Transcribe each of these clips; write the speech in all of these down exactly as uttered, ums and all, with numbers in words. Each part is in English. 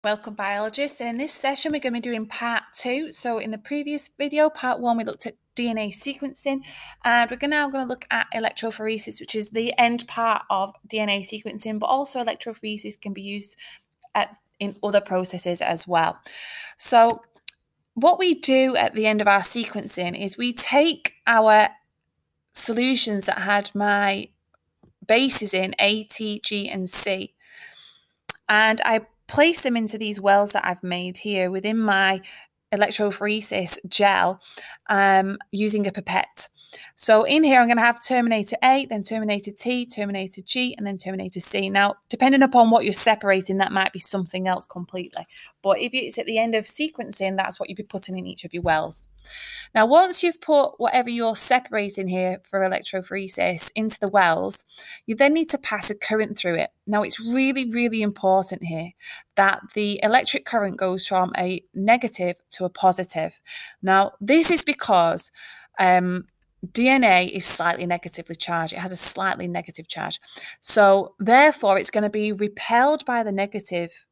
Welcome biologists, and in this session we're going to be doing part two. So in the previous video, part one, we looked at D N A sequencing, and we're now going to look at electrophoresis, which is the end part of D N A sequencing, but also electrophoresis can be used at, in other processes as well. So what we do at the end of our sequencing is we take our solutions that had my bases in A, T, G, and C, and I place them into these wells that I've made here within my electrophoresis gel um, using a pipette. So in here I'm going to have terminator A, then terminator T, terminator G, and then terminator C. Now, depending upon what you're separating, that might be something else completely. But if it's at the end of sequencing, that's what you'd be putting in each of your wells. Now, once you've put whatever you're separating here for electrophoresis into the wells, you then need to pass a current through it. Now, it's really, really important here that the electric current goes from a negative to a positive. Now, this is because um, D N A is slightly negatively charged. It has a slightly negative charge. So therefore, it's going to be repelled by the negative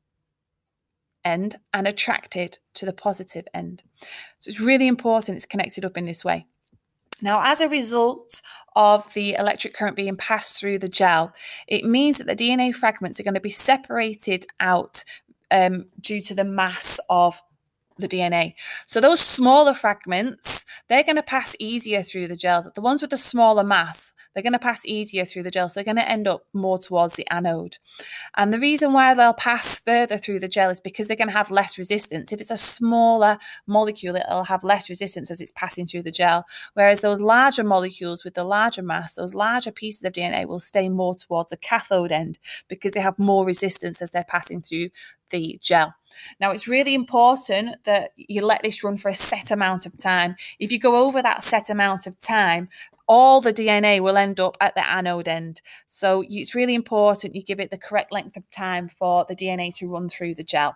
end and attracted to the positive end. So it's really important it's connected up in this way. Now, as a result of the electric current being passed through the gel, it means that the D N A fragments are going to be separated out um, due to the mass of the D N A. So those smaller fragments, they're going to pass easier through the gel. The ones with the smaller mass, they're going to pass easier through the gel. So they're going to end up more towards the anode. And the reason why they'll pass further through the gel is because they're going to have less resistance. If it's a smaller molecule, it'll have less resistance as it's passing through the gel. Whereas those larger molecules with the larger mass, those larger pieces of D N A will stay more towards the cathode end because they have more resistance as they're passing through the gel. Now, it's really important that you let this run for a set amount of time. If you go over that set amount of time, all the D N A will end up at the anode end. So it's really important you give it the correct length of time for the D N A to run through the gel.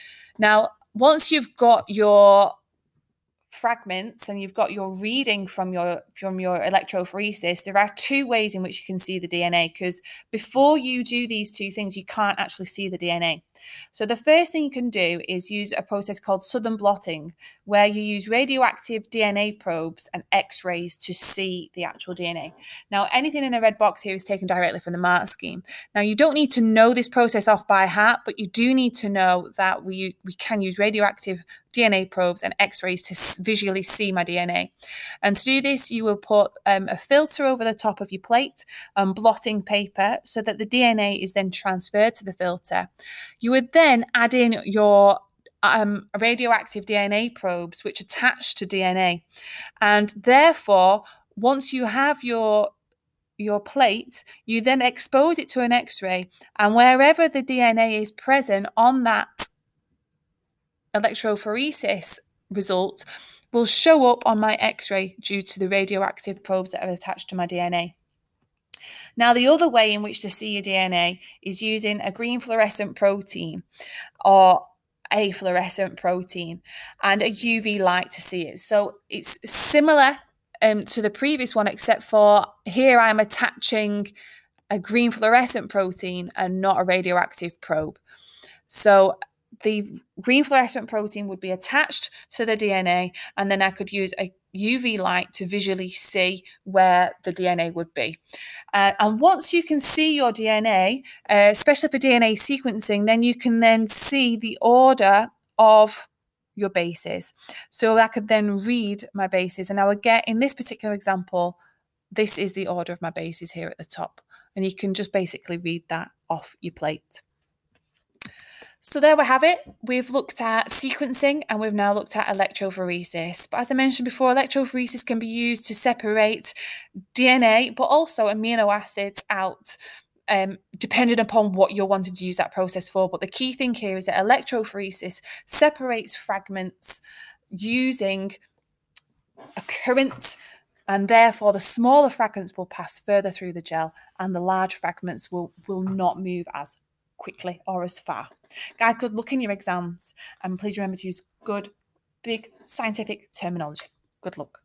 Now, once you've got your fragments and you've got your reading from your from your electrophoresis, there are two ways in which you can see the D N A, because before you do these two things, you can't actually see the D N A. So the first thing you can do is use a process called Southern blotting, where you use radioactive D N A probes and X-rays to see the actual D N A. Now, anything in a red box here is taken directly from the mark scheme. Now, you don't need to know this process off by heart, but you do need to know that we we can use radioactive D N A probes and X-rays to visually see my D N A. And to do this, you will put um, a filter over the top of your plate and blotting paper so that the D N A is then transferred to the filter. You would then add in your um, radioactive D N A probes, which attach to D N A. And therefore, once you have your your plate, you then expose it to an X-ray, and wherever the D N A is present on that electrophoresis result will show up on my X-ray due to the radioactive probes that are attached to my D N A. Now, the other way in which to see your D N A is using a green fluorescent protein or a fluorescent protein and a U V light to see it. So it's similar um, to the previous one, except for here I'm attaching a green fluorescent protein and not a radioactive probe. So the green fluorescent protein would be attached to the D N A, and then I could use a U V light to visually see where the D N A would be. Uh, and once you can see your D N A, uh, especially for D N A sequencing, then you can then see the order of your bases. So I could then read my bases, and I would get, in this particular example, this is the order of my bases here at the top. And you can just basically read that off your plate. So there we have it. We've looked at sequencing and we've now looked at electrophoresis. But as I mentioned before, electrophoresis can be used to separate D N A, but also amino acids out, um, depending upon what you're wanting to use that process for. But the key thing here is that electrophoresis separates fragments using a current, and therefore the smaller fragments will pass further through the gel and the large fragments will, will not move as quickly or as far. Guys, good luck in your exams, and please remember to use good, big scientific terminology. Good luck.